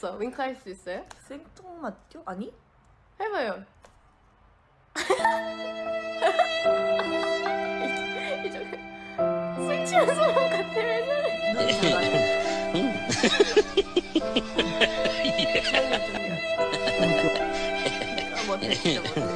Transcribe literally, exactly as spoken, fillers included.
생겼어. 윙크할 수 있어요? 생뚱맞죠? 아니? 해봐요. 술 취한 사람 같아. 왜 저래? 눈이 작아요. 아, 못해, 진짜 못해.